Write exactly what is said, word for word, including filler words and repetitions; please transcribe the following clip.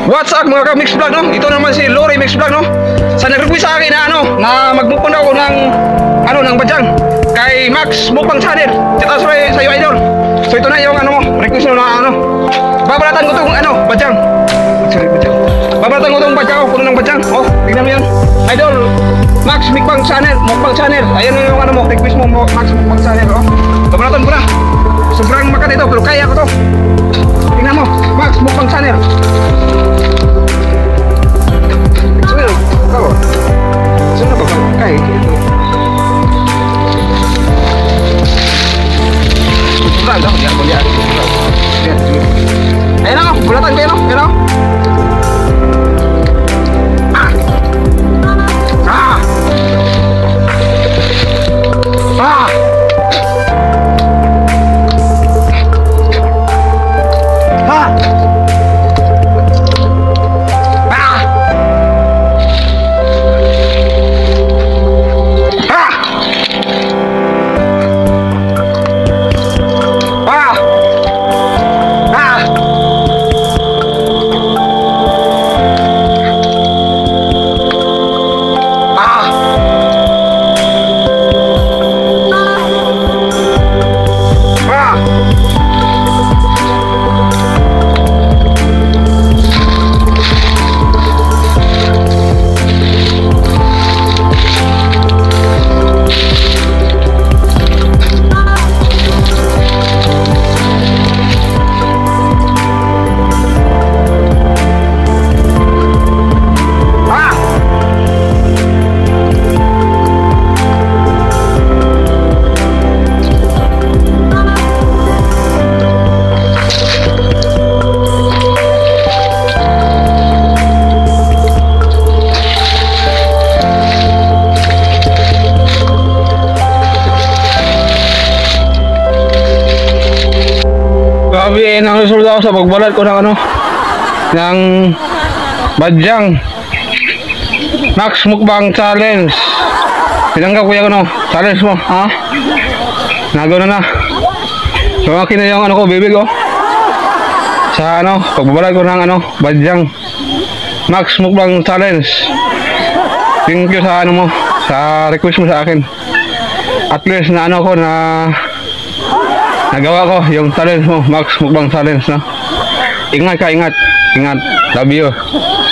What's up mga ka-Mix Vlog, no? Ito naman si Lori Mix Vlog, no? Sa nag-request sa akin na ano, na magmukbang ako ng ano, ng badyang kay Max Mukbang Channel. Tita sa iyo idol. So ito na yung ano mo, request mo na ano. Babalatan ko tong ano, badyang. Sorry, badyang. Babalatan ko tong badyang, puno ng badyang. Oh, tingnan mo 'yan. Idol, Max Mukbang Channel, Mukbang Channel. Ayan yung ano mo, request mo, Max Mukbang Channel, oh. Babalatan ko na. Sobrang makat ito, pero kaya ko to. Tingnan mo, Max Mukbang Channel. Tahu? Sudah bakal kayak gitu. Sudah dah dia boleh ada. Lihat dulu. Ayo no, bulatan kayo no, ayo no. Ah. Ah. Ah. Ah. Grabe, nang resulta ako sa pagbalat ko ng ano, ng badyang Max Mukbang Challenge. Pinanggap ko yung ano, challenge mo, ha? Nagawa na na. So akin na yung ano ko, bibig ko. Sa ano, pagbabalat ko ng ano, badyang Max Mukbang Challenge. Thank you sa ano mo, sa request mo sa akin. At least na ano ko na nagawa ko yung challenge mo, Max Mukbang Challenge, no? Ingat ka, ingat. Ingat. Love you.